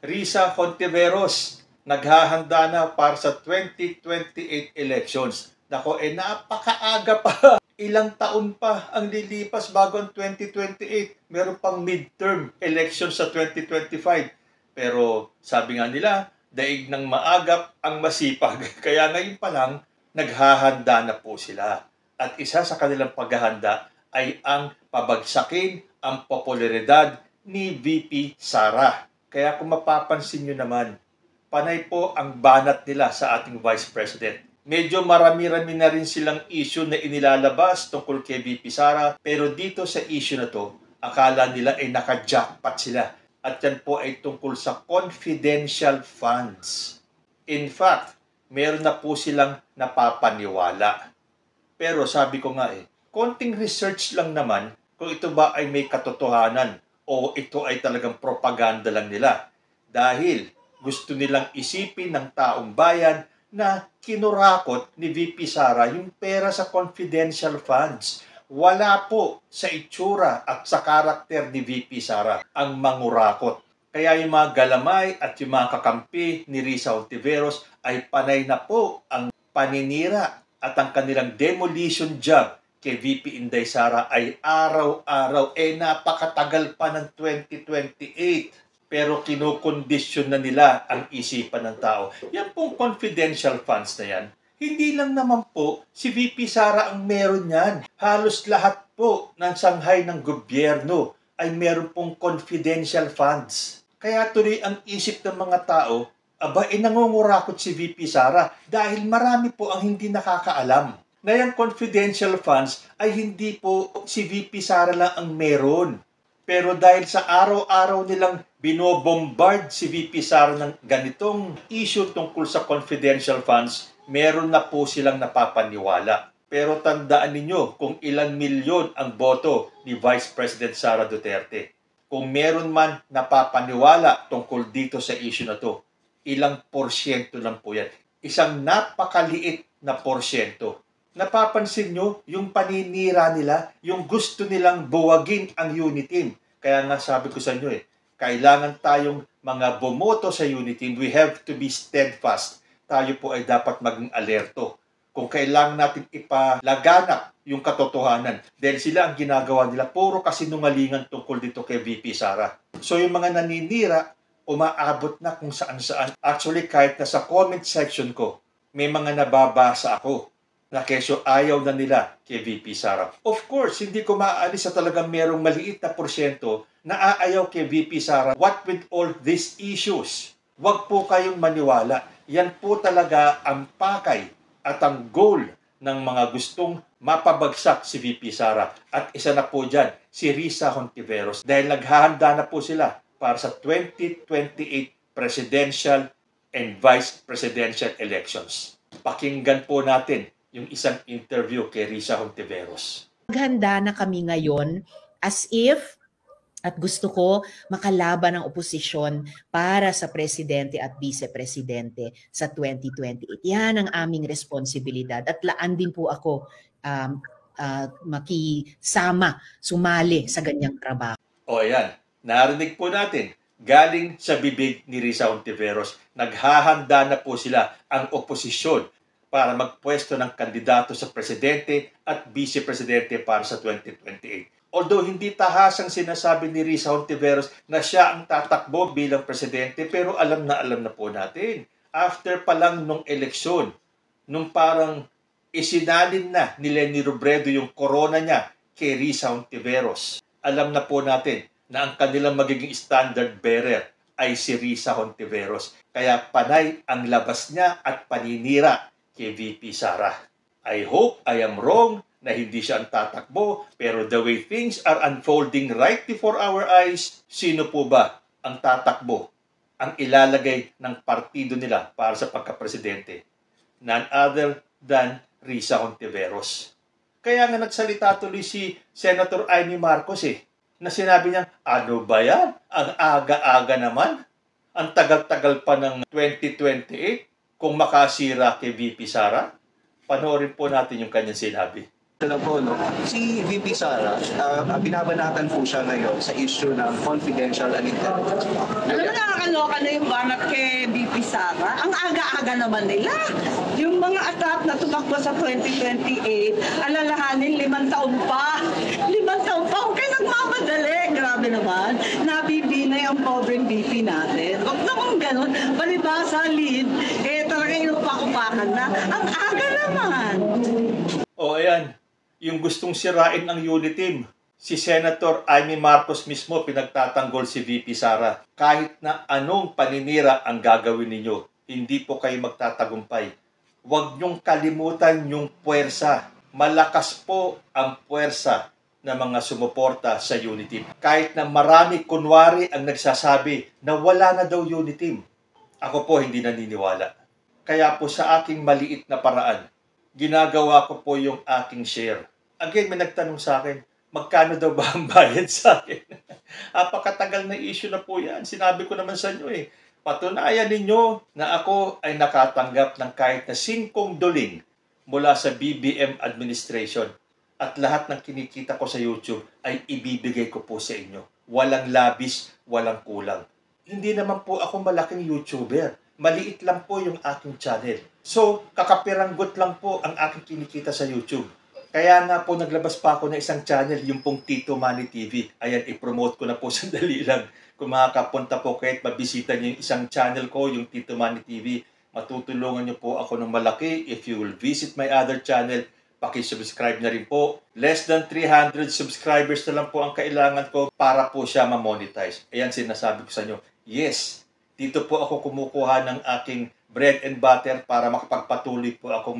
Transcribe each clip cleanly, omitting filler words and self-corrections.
Risa Hontiveros, naghahanda na para sa 2028 elections. Nako, napakaaga pa. Ilang taon pa ang lilipas bago ang 2028. Meron pang midterm elections sa 2025. Pero sabi nga nila, daig ng maagap ang masipag. Kaya ngayon pa lang, naghahanda na po sila. At isa sa kanilang paghahanda ay ang pabagsakin ang popularidad ni VP Sara. Kaya kung mapapansin nyo naman, panay po ang banat nila sa ating Vice President. Medyo marami-rami na rin silang issue na inilalabas tungkol kay VP Sara, pero dito sa issue na to, akala nila ay naka-jackpot sila. At yan po ay tungkol sa confidential funds. In fact, meron na po silang napapaniwala. Pero sabi ko nga konting research lang naman kung ito ba ay may katotohanan o ito ay talagang propaganda lang nila. Dahil gusto nilang isipin ng taong bayan na kinurakot ni VP Sara yung pera sa confidential funds. Wala po sa itsura at sa karakter ni VP Sara ang mangurakot. Kaya yung mga galamay at yung mga kakampi ni Risa Hontiveros ay panay na po ang paninira at ang kanilang demolition job kay VP Inday Sara ay araw-araw. Napakatagal pa ng 2028. Pero kinukondisyon na nila ang isipan ng tao. Yan pong confidential funds na yan. Hindi lang naman po si VP Sara ang meron yan. Halos lahat po ng sanghay ng gobyerno ay meron pong confidential funds. Kaya tuloy ang isip ng mga tao, nangungurakot si VP Sara dahil marami po ang hindi nakakaalam na yung confidential funds ay hindi po si VP Sara lang ang meron. Pero dahil sa araw-araw nilang binobombard si VP Sara ng ganitong issue tungkol sa confidential funds, meron na po silang napapaniwala. Pero tandaan ninyo kung ilang milyon ang boto ni Vice President Sara Duterte. Kung meron man napapaniwala tungkol dito sa issue na to, ilang porsyento lang po yan. Isang napakaliit na porsyento. Napapansin nyo yung paninira nila, yung gusto nilang buwagin ang unit team. Kaya nga sabi ko sa inyo kailangan tayong mga bumoto sa unit team. We have to be steadfast. Tayo po ay dapat maging alerto. Kung kailangan natin ipalaganap yung katotohanan. Dahil sila ang ginagawa nila, puro kasinungalingan tungkol dito kay VP Sara. So yung mga naninira, umaabot na kung saan-saan. Actually, kahit na sa comment section ko, may mga nababasa ako na kesyo ayaw na nila kay VP Sara. Of course, hindi ko maaalis sa talagang merong maliit na porsyento na aayaw kay VP Sara. What with all these issues? Huwag po kayong maniwala. Yan po talaga ang pakay at ang goal ng mga gustong mapabagsak si VP Sara. At isa na po dyan, si Risa Hontiveros. Dahil naghahanda na po sila para sa 2028 presidential and vice presidential elections. Pakinggan po natin yung isang interview kay Risa Hontiveros. Naghanda na kami ngayon as if at gusto ko makalaban ang oposisyon para sa presidente at vice-presidente sa 2028. Yan ang aming responsibilidad at laan din po ako makisama, sumali sa ganyang trabaho. O ayan, narinig po natin, galing sa bibig ni Risa Hontiveros, naghahanda na po sila ang oposisyon para magpwesto ng kandidato sa presidente at vice-presidente para sa 2028. Although hindi tahasang sinasabi ni Risa Hontiveros na siya ang tatakbo bilang presidente, pero alam na po natin. After pa lang nung eleksyon, nung parang isinalin na ni Leni Robredo yung corona niya kay Risa Hontiveros, alam na po natin na ang kanilang magiging standard bearer ay si Risa Hontiveros. Kaya panay ang labas niya at paninira kay VP Sara. I hope I am wrong na hindi siya ang tatakbo, pero the way things are unfolding right before our eyes, sino po ba ang tatakbo, ang ilalagay ng partido nila para sa pagkapresidente? None other than Risa Hontiveros. Kaya nga nagsalita tuloy si Senator Amy Marcos na sinabi niya, ano ba yan? Ang aga-aga naman. Ang tagal-tagal pa ng 2028. Kung makasira kay VP Sara, panoorin po natin yung kanyang sinabi. Alam po, si VP Sara, binabanatan po siya ngayon sa issue ng confidential and intelligence. Alam mo, nakakaloka na yung banat kay BP Sara. Ang aga-aga naman nila. Yung mga attack na tumakbo sa 2028, alalahanin 5 taon pa. 5 taon pa. Huwag kayo nagmamadali. Grabe naman. Nabibinay ang pobreng BP natin. Huwag naman ganun. Balibasa, lead. Talaga inupak-upakan na. Ang aga naman. O ayan, yung gustong sirain ang Uniteam. Si Senator Amy Marcos mismo pinagtatanggol si VP Sara. Kahit na anong paninira ang gagawin ninyo, hindi po kayo magtatagumpay. Huwag niyong kalimutan yung puwersa. Malakas po ang puwersa ng mga sumuporta sa Uniteam. Kahit na marami kunwari ang nagsasabi na wala na daw Uniteam. Ako po hindi naniniwala. Kaya po sa aking maliit na paraan, ginagawa ko po yung aking share. Again, may nagtanong sa akin, magkano daw ba ang bayad sa akin? Apakatagal na issue na po yan. Sinabi ko naman sa inyo patunayan ninyo na ako ay nakatanggap ng kahit na 5 doling mula sa BBM administration. At lahat ng kinikita ko sa YouTube ay ibibigay ko po sa inyo. Walang labis, walang kulang. Hindi naman po ako malaking YouTuber. Maliit lang po yung aking channel. So, kakapiranggot lang po ang aking kinikita sa YouTube. Kaya nga po naglabas pa ako ng isang channel, yung pong Tito Manny TV. Ayan, i-promote ko na po sandali lang. Kung makakapunta po kahit mabisita niyo yung isang channel ko, yung Tito Manny TV, matutulungan niyo po ako ng malaki. If you will visit my other channel, paki-subscribe na rin po. Less than 300 subscribers na lang po ang kailangan ko para po siya ma-monetize. Ayan, sinasabi ko sa inyo. Yes, dito po ako kumukuha ng aking bread and butter para makapagpatuloy po akong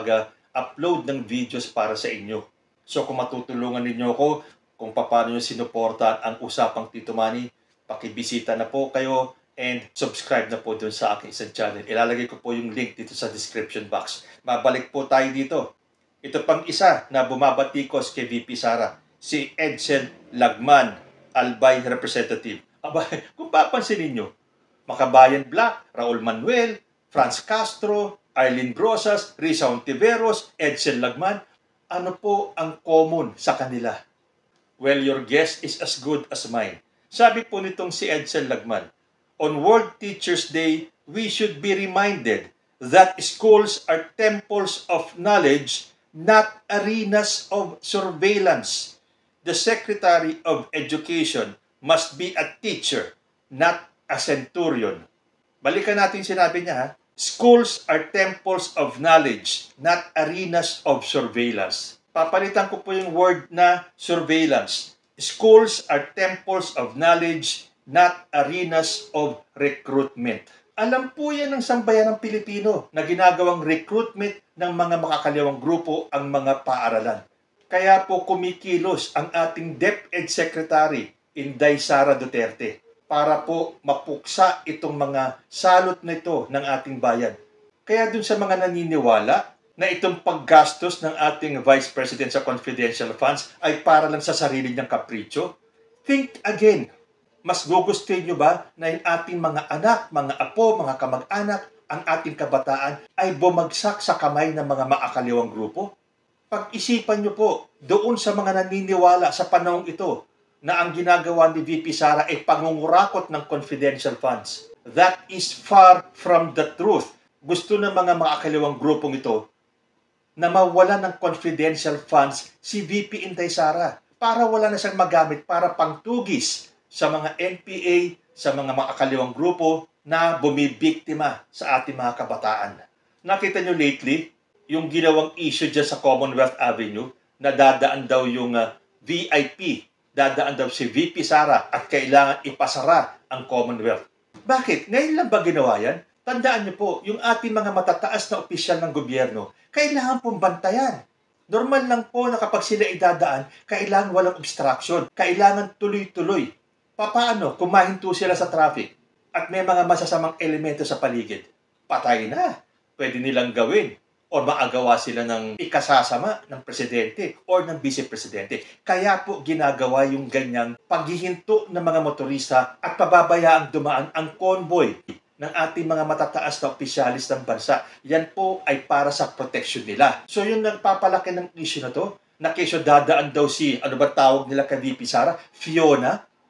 upload ng videos para sa inyo. So kung matutulungan ninyo ako kung paano nyo sinuporta ang usapang Tito Manny, pakibisita na po kayo and subscribe na po dun sa aking isang channel. Ilalagay ko po yung link dito sa description box. Mabalik po tayo dito. Ito pang isa na bumabatikos kay VP Sara, si Edsel Lagman, Albay Representative. Aba, kung papansin ninyo, Makabayan Black, Raul Manuel, Franz Castro, Arlene Brosas, Risa Ontiveros, Edsel Lagman, ano po ang common sa kanila? Well, your guess is as good as mine. Sabi po nitong si Edsel Lagman, on World Teachers Day, we should be reminded that schools are temples of knowledge, not arenas of surveillance. The Secretary of Education must be a teacher, not a centurion. Balikan natin sinabi niya, schools are temples of knowledge, not arenas of surveillance. Papalitan ko po yung word na surveillance. Schools are temples of knowledge, not arenas of recruitment. Alam po yan ng sambayan ng Pilipino na ginagawang recruitment ng mga makakaliwang grupo ang mga paaralan. Kaya po kumikilos ang ating DepEd Secretary, Inday Sara Duterte, para po mapuksa itong mga salot na ito ng ating bayan. Kaya dun sa mga naniniwala na itong paggastos ng ating Vice President sa confidential funds ay para lang sa sarili niyang kapritsyo, think again. Mas gugustuhin nyo ba na yung ating mga anak, mga apo, mga kamag-anak, ang ating kabataan ay bumagsak sa kamay ng mga maakaliwang grupo? Pag-isipan nyo po doon sa mga naniniwala sa panahong ito na ang ginagawa ni VP Sara ay pangungurakot ng confidential funds. That is far from the truth. Gusto ng mga maakaliwang grupong ito na mawala ng confidential funds si VP Inday Sara para wala na siyang magamit para pangtugis sa mga NPA, sa mga maakaliwang grupo na bumibiktima sa ating mga kabataan. Nakita nyo lately, yung ginawang issue dyan sa Commonwealth Avenue na dadaan daw yung VIP, dadaan daw si VP Sara at kailangan ipasara ang Commonwealth. Bakit? Ngayon lang ba ginawa yan? Tandaan niyo po, yung ating mga matataas na opisyal ng gobyerno, kailangan pong bantayan. Normal lang po na kapag sila idadaan, kailangan walang obstruction, kailangan tuloy-tuloy. Paano kung mahinto sila sa traffic at may mga masasamang elemento sa paligid? Patay na. Pwede nilang gawin o maagawa sila ng ikasasama ng presidente o ng vice-presidente. Kaya po ginagawa yung ganyang paghihinto ng mga motorista at pababayaang dumaan ang convoy ng ating mga matataas na opisyalis ng bansa. Yan po ay para sa protection nila. So yung nagpapalaki ng issue na to, na kesyo dadaan daw si, ano ba tawag nila kay VP Sara? Fiona?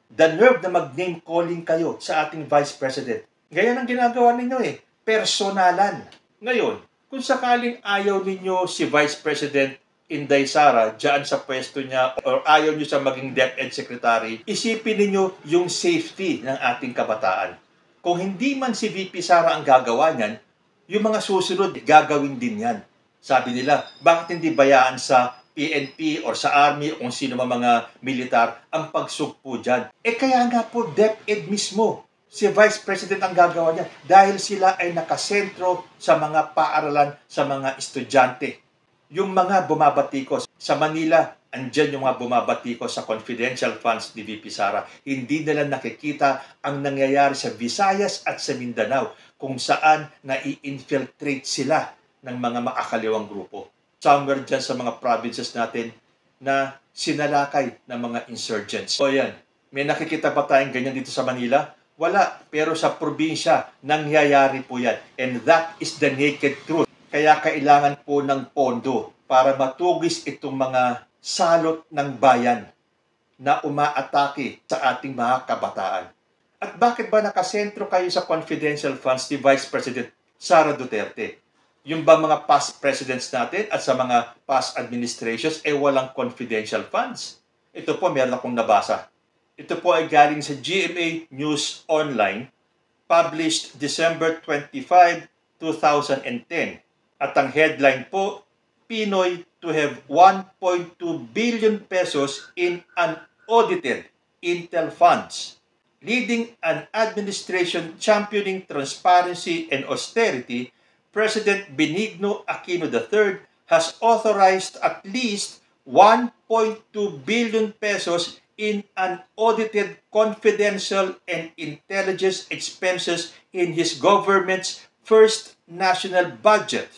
The nerve na mag-name calling kayo sa ating Vice President. Ganyan ang ginagawa ninyo eh. Personalan. Ngayon, kung sakaling ayaw ninyo si Vice President Inday Sara dyan sa pwesto niya or ayaw nyo siya maging DepEd Secretary, isipin ninyo yung safety ng ating kabataan. Kung hindi man si VP Sara ang gagawa niyan, yung mga susunod gagawin din yan. Sabi nila, bakit hindi bayaan sa PNP or sa Army o kung sino mga militar ang pagsugpo dyan? Kaya nga po DepEd mismo. Si Vice President ang gagawa niya dahil sila ay nakasentro sa mga paaralan, sa mga estudyante. Yung mga bumabatikos sa Manila, andyan yung mga bumabatikos sa confidential funds ni VP Sara. Hindi nila nakikita ang nangyayari sa Visayas at sa Mindanao kung saan nai-infiltrate sila ng mga makakaliwang grupo. Somewhere dyan sa mga provinces natin na sinalakay ng mga insurgents. O yan, may nakikita ba tayong ganyan dito sa Manila? Wala, pero sa probinsya, nangyayari po yan. And that is the naked truth. Kaya kailangan po ng pondo para matugis itong mga salot ng bayan na umaatake sa ating mga kabataan. At bakit ba nakasentro kayo sa confidential funds ni Vice President Sara Duterte? Yung ba mga past presidents natin at sa mga past administrations walang confidential funds? Ito po, meron akong nabasa. Ito po ay galing sa GMA News Online, published December 25, 2010. At ang headline po, Pinoy to have 1.2 billion pesos in unaudited Intel funds. Leading an administration championing transparency and austerity, President Benigno Aquino III has authorized at least 1.2 billion pesos in unaudited confidential and intelligence expenses in his government's first national budget.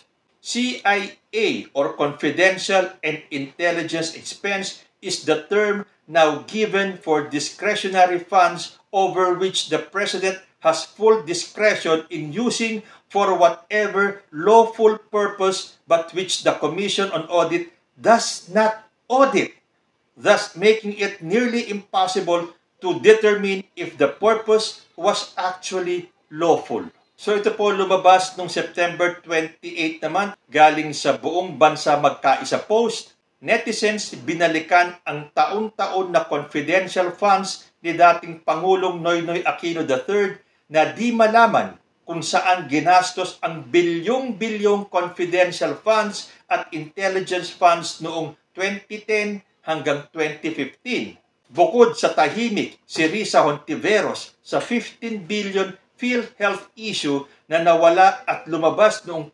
CIA or confidential and intelligence expense is the term now given for discretionary funds over which the President has full discretion in using for whatever lawful purpose but which the Commission on Audit does not audit, thus making it nearly impossible to determine if the purpose was actually lawful. So ito po lumabas noong September 28 naman, galing sa Buong Bansa Magkaisa Post. Netizens binalikan ang taon-taon na confidential funds ni dating Pangulong Noynoy Aquino III na di malaman kung saan ginastos ang bilyong-bilyong confidential funds at intelligence funds noong 2010 hanggang 2015. Bukod sa tahimik si Risa Hontiveros sa 15 billion PhilHealth issue na nawala at lumabas noong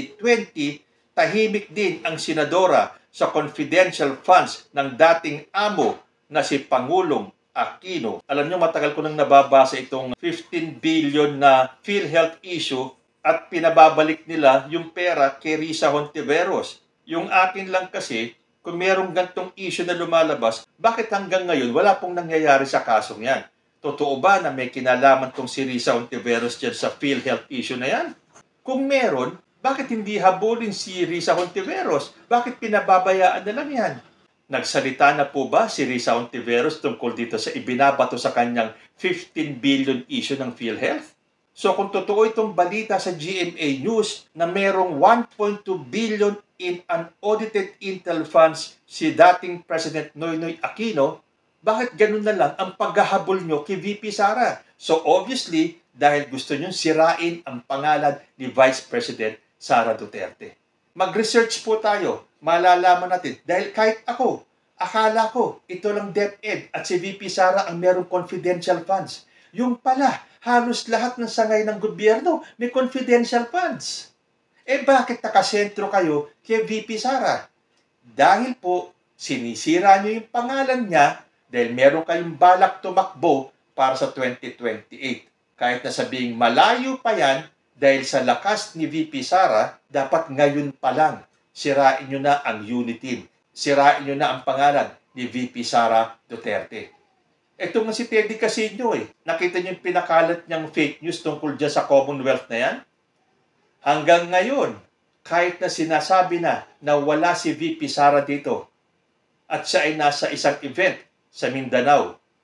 2020, tahimik din ang senadora sa confidential funds ng dating amo na si Pangulong Aquino. Alam nyo, matagal ko nang nababasa itong 15 billion na PhilHealth issue at pinababalik nila yung pera kay Risa Hontiveros. Yung akin lang kasi, kung merong gantong issue na lumalabas, bakit hanggang ngayon wala pong nangyayari sa kasong yan? Totoo ba na may kinalaman tong si Risa Hontiveros dyan sa PhilHealth issue na yan? Kung meron, bakit hindi habulin si Risa Hontiveros? Bakit pinababayaan na lang yan? Nagsalita na po ba si Risa Hontiveros tungkol dito sa ibinabato sa kanyang 15 billion issue ng PhilHealth? So kung totoo itong balita sa GMA News na merong 1.2 billion in unaudited Intel funds si dating President Noynoy Aquino, bakit ganun na lang ang paghahabol nyo kay VP Sara? So obviously, dahil gusto nyo sirain ang pangalan ni Vice President Sara Duterte. Mag-research po tayo, malalaman natin. Dahil kahit ako, akala ko ito lang DepEd at si VP Sara ang merong confidential funds. Yung pala, halos lahat ng sangay ng gobyerno may confidential funds. Bakit nakasentro kayo kay VP Sara? Dahil po, sinisira nyo yung pangalan niya dahil meron kayong balak tumakbo para sa 2028. Kahit na sabihing malayo pa yan, dahil sa lakas ni VP Sara, dapat ngayon pa lang sirain nyo na ang unity. Sirain nyo na ang pangalan ni VP Sara Duterte. Ito nga si Teddy Casino Nakita nyo yung pinakalat niyang fake news tungkol dyan sa Commonwealth na yan? Hanggang ngayon, kahit na sinasabi na wala si VP Sara dito at siya ay nasa isang event sa Mindanao,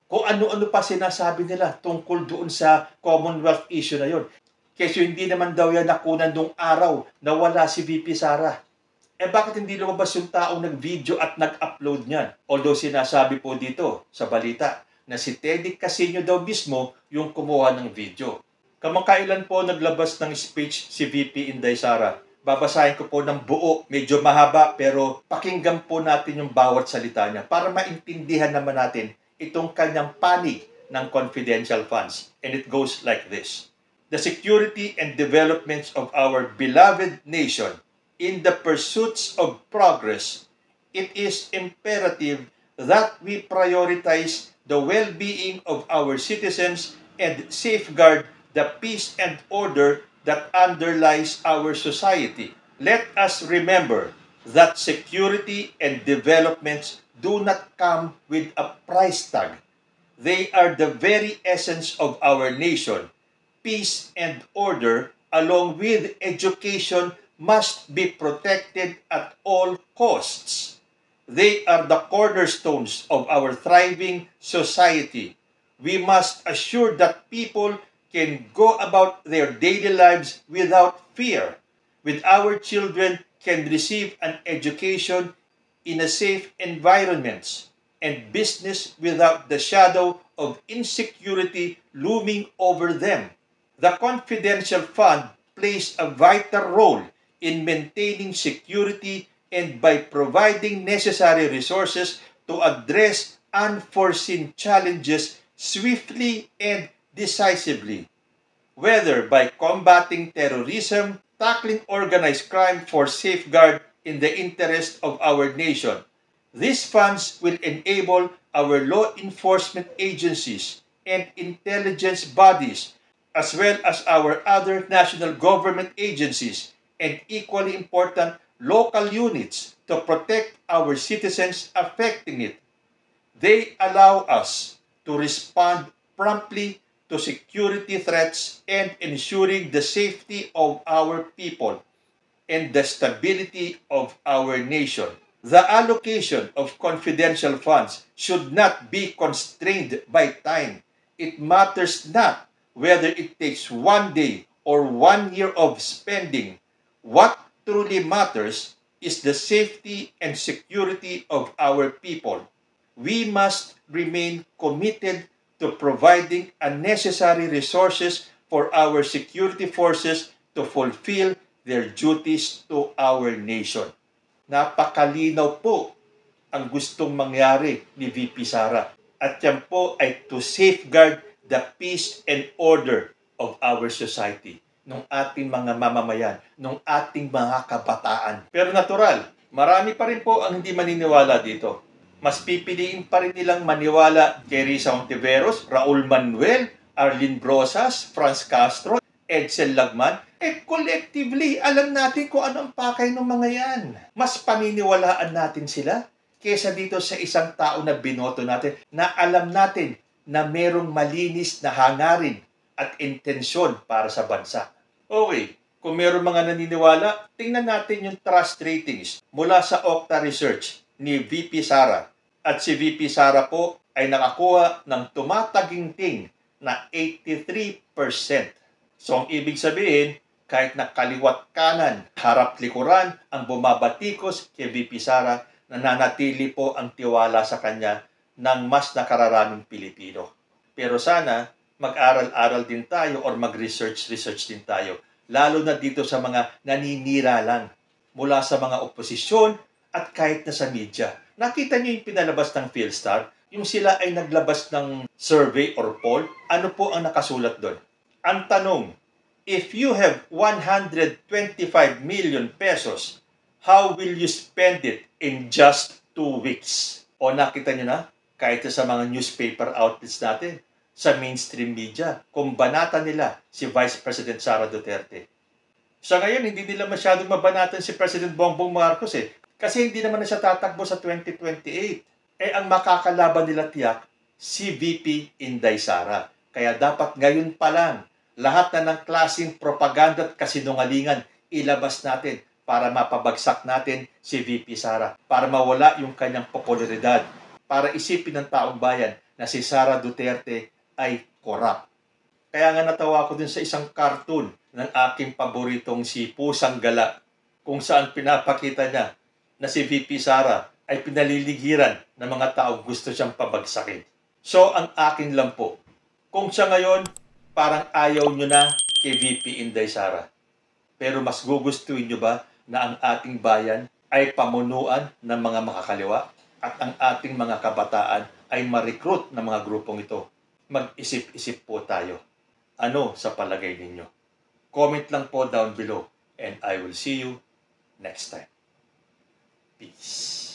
Kung ano-ano pa sinasabi nila tungkol doon sa Commonwealth issue na yon. Kasi hindi naman daw yan nakunan nung araw na wala si VP Sara. Bakit hindi lumabas yung taong nag-video at nag-upload niyan? Although sinasabi po dito sa balita na si Teddy Casino daw mismo yung kumuha ng video. Kamakailan po naglabas ng speech si VP Inday Sara. Babasahin ko po ng buo, medyo mahaba, pero pakinggan po natin yung bawat salita niya para maintindihan naman natin itong kanyang panig ng confidential funds. And it goes like this. The security and developments of our beloved nation, in the pursuits of progress, it is imperative that we prioritize the well-being of our citizens and safeguard the peace and order that underlies our society. Let us remember that security and developments do not come with a price tag. They are the very essence of our nation. Peace and order, along with education, must be protected at all costs. They are the cornerstones of our thriving society. We must assure that people can go about their daily lives without fear. With our children can receive an education in a safe environment and business without the shadow of insecurity looming over them. The confidential fund plays a vital role in maintaining security and by providing necessary resources to address unforeseen challenges swiftly and decisively, whether by combating terrorism, tackling organized crime for safeguard in the interest of our nation. These funds will enable our law enforcement agencies and intelligence bodies, as well as our other national government agencies and equally important local units to protect our citizens affecting it. They allow us to respond promptly to security threats and ensuring the safety of our people and the stability of our nation. The allocation of confidential funds should not be constrained by time. It matters not whether it takes 1 day or 1 year of spending. What truly matters is the safety and security of our people. We must remain committed to providing unnecessary resources for our security forces to fulfill their duties to our nation. Napakalinaw po ang gustong mangyari ni VP Sara. At yan po ay to safeguard the peace and order of our society, ng ating mga mamamayan, ng ating mga kabataan. Pero natural, marami pa rin po ang hindi maniniwala dito. Mas pipiliin pa rin nilang maniwala kay Risa Hontiveros, Raul Manuel, Arlene Brosas, Franz Castro, Edsel Lagman. Collectively, alam natin kung ano ang pakay ng mga yan. Mas paniniwalaan natin sila kesa dito sa isang tao na binoto natin na alam natin na merong malinis na hangarin at intensyon para sa bansa. Okay, kung merong mga naniniwala, tingnan natin yung trust ratings mula sa Okta Research ni VP Sara. At si VP Sara po ay nakakuha ng tumataginting na 83%. So ang ibig sabihin, kahit na kaliwat kanan, harap likuran ang bumabatikos kay VP Sara, nananatili po ang tiwala sa kanya ng mas nakararaming Pilipino. Pero sana mag-aral-aral din tayo or mag-research din tayo. Lalo na dito sa mga naninira lang mula sa mga oposisyon at kahit na sa media. Nakita niyo yung pinalabas ng Philstar? Yung sila ay naglabas ng survey or poll. Ano po ang nakasulat doon? Ang tanong, if you have 125 million pesos, how will you spend it in just 2 weeks? O nakita niyo na? Kahit sa mga newspaper outlets natin, sa mainstream media, kung banata nila si Vice President Sara Duterte. Sa ngayon, hindi nila masyadong mabanatan si President Bongbong Marcos kasi hindi naman na siya tatakbo sa 2028. Ang makakalaban nila tiyak, si VP Inday Sara. Kaya dapat ngayon pa lang, lahat na ng klaseng propaganda at kasinungalingan ilabas natin para mapabagsak natin si VP Sara. Para mawala yung kanyang popularidad. Para isipin ng taong bayan na si Sara Duterte ay corrupt. Kaya nga natawa ko din sa isang cartoon ng aking paboritong si Pusang Gala, kung saan pinapakita niya na si VP Sara ay pinaliligiran ng mga taong gusto siyang pabagsakin. So ang akin lang po, kung siya ngayon parang ayaw nyo na kay VP Inday Sara, pero mas gugustuhin nyo ba na ang ating bayan ay pamunuan ng mga makakaliwa at ang ating mga kabataan ay ma-recruit ng mga grupong ito? Mag-isip-isip po tayo. Ano sa palagay ninyo? Comment lang po down below and I will see you next time. Peace.